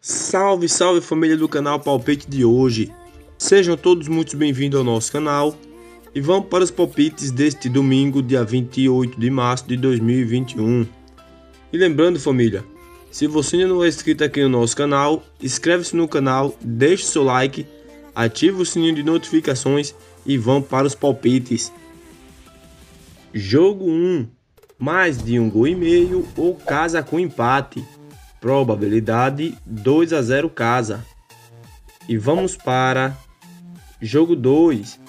Salve, salve família do canal Palpite de hoje. Sejam todos muito bem-vindos ao nosso canal e vamos para os palpites deste domingo, dia 28 de março de 2021. E lembrando, família, se você ainda não é inscrito aqui no nosso canal, inscreve-se no canal, deixe seu like, ative o sininho de notificações e vamos para os palpites. Jogo 1. Mais de 1,5 gol ou casa com empate. Probabilidade 2-0 casa. E vamos para jogo 2.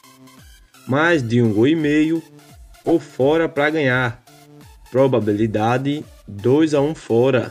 Mais de 1,5 gol ou fora para ganhar. Probabilidade 2-1 fora.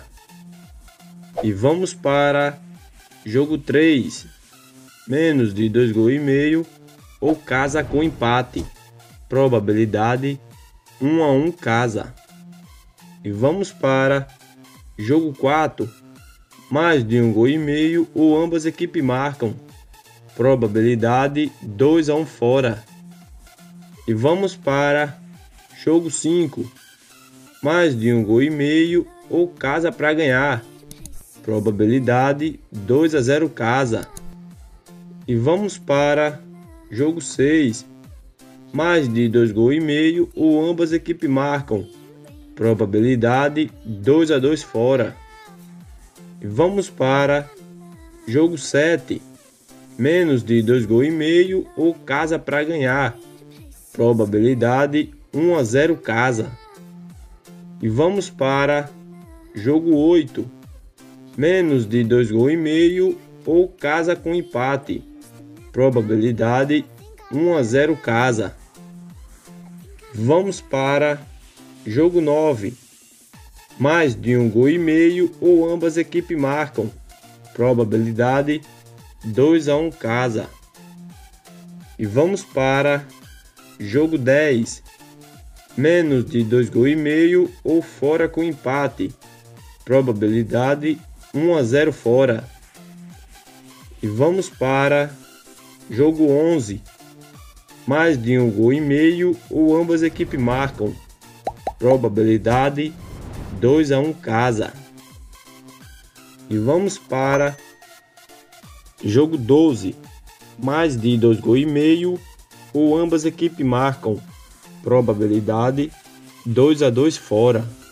E vamos para jogo 3. Menos de 2,5 gols ou casa com empate. Probabilidade 1-1 casa. E vamos para jogo 4. Mais de 1,5 gol ou ambas equipes marcam. Probabilidade 2-1 fora. E vamos para jogo 5. Mais de 1,5 gol ou casa para ganhar. Probabilidade 2-0 casa. E vamos para jogo 6. Mais de 2,5 gols ou ambas equipes marcam. Probabilidade 2-2 fora. E vamos para jogo 7. Menos de 2,5 gols ou casa para ganhar. Probabilidade 1-0 casa. E vamos para jogo 8. Menos de 2,5 gols ou casa com empate. Probabilidade 1-0 casa. Vamos para jogo 9. Mais de 1,5 gol ou ambas equipes marcam. Probabilidade 2-1 casa. E vamos para jogo 10. Menos de 2,5 gols ou fora com empate. Probabilidade 1-0 fora. E vamos para jogo 11. Mais de 1,5 gol ou ambas equipes marcam. Probabilidade 2-1 casa. E vamos para jogo 12. Mais de 2,5 gols ou ambas equipes marcam. Probabilidade 2-2 fora.